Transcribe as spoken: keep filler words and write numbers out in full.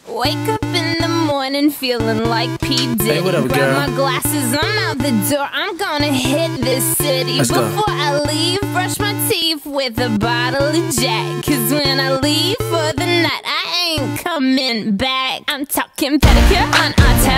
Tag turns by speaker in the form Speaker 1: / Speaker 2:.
Speaker 1: Wake up in the morning feeling like P. Diddy.
Speaker 2: Hey, what up,
Speaker 1: Grab
Speaker 2: girl?
Speaker 1: my glasses, I'm out the door. I'm gonna hit this city.
Speaker 2: Let's go.
Speaker 1: Before I leave, brush my teeth with a bottle of Jack. Cause when I leave for the night, I ain't coming back. I'm talking pedicure on our